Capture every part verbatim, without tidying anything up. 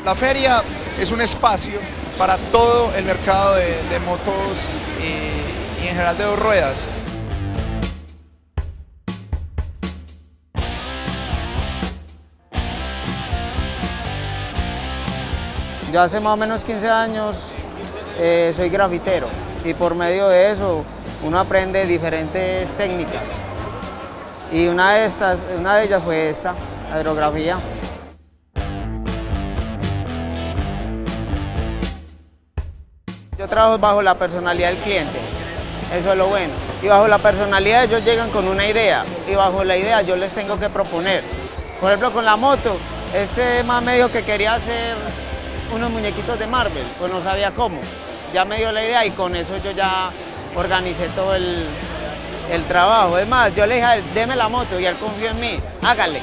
La feria es un espacio para todo el mercado de, de motos y, y en general de dos ruedas. Yo hace más o menos quince años eh, soy grafitero y por medio de eso uno aprende diferentes técnicas y una de, estas, una de ellas fue esta, la aerografía. Yo trabajo bajo la personalidad del cliente, eso es lo bueno. Y bajo la personalidad ellos llegan con una idea y bajo la idea yo les tengo que proponer. Por ejemplo, con la moto, este más me dijo que quería hacer unos muñequitos de Marvel, pues no sabía cómo. Ya me dio la idea y con eso yo ya organicé todo el, el trabajo. Es más, yo le dije a él, deme la moto y él confió en mí, hágale.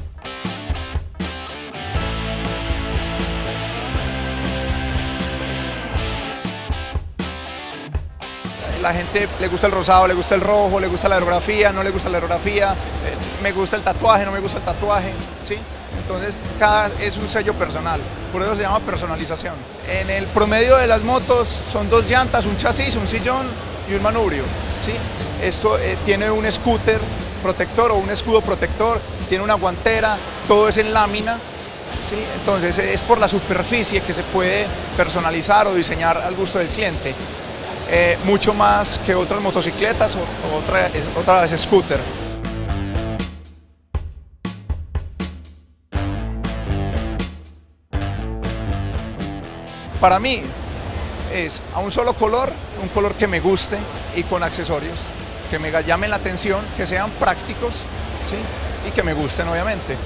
La gente le gusta el rosado, le gusta el rojo, le gusta la aerografía, no le gusta la aerografía, eh, me gusta el tatuaje, no me gusta el tatuaje, ¿sí? Entonces cada es un sello personal, por eso se llama personalización. En el promedio de las motos son dos llantas, un chasis, un sillón y un manubrio, ¿sí? Esto eh, tiene un scooter protector o un escudo protector, tiene una guantera, todo es en lámina, ¿sí? Entonces es por la superficie que se puede personalizar o diseñar al gusto del cliente. Eh, mucho más que otras motocicletas o, o otra, otra vez scooter. Para mí es a un solo color, un color que me guste y con accesorios que me llamen la atención, que sean prácticos, ¿sí? Y que me gusten obviamente.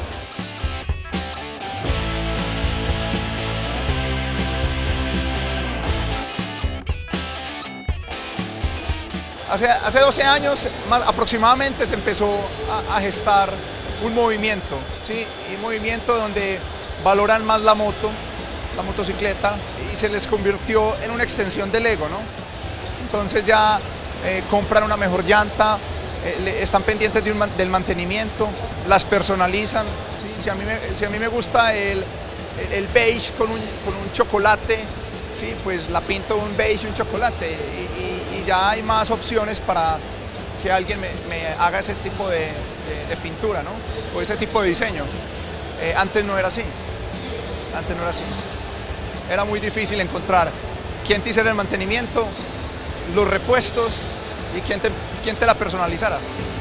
Hace, hace doce años más aproximadamente se empezó a, a gestar un movimiento, ¿sí? Y un movimiento donde valoran más la moto, la motocicleta, y se les convirtió en una extensión del ego, ¿no? Entonces ya eh, compran una mejor llanta, eh, le, están pendientes de un, del mantenimiento, las personalizan, ¿sí? Si a mí me, si a mí me gusta el, el, el beige con un, con un chocolate, sí, pues la pinto un beige y un chocolate y, y, y ya hay más opciones para que alguien me, me haga ese tipo de, de, de pintura, ¿no? O ese tipo de diseño. Eh, antes no era así, antes no era así. Era muy difícil encontrar quién te hiciera el mantenimiento, los repuestos y quién te, quién te la personalizara.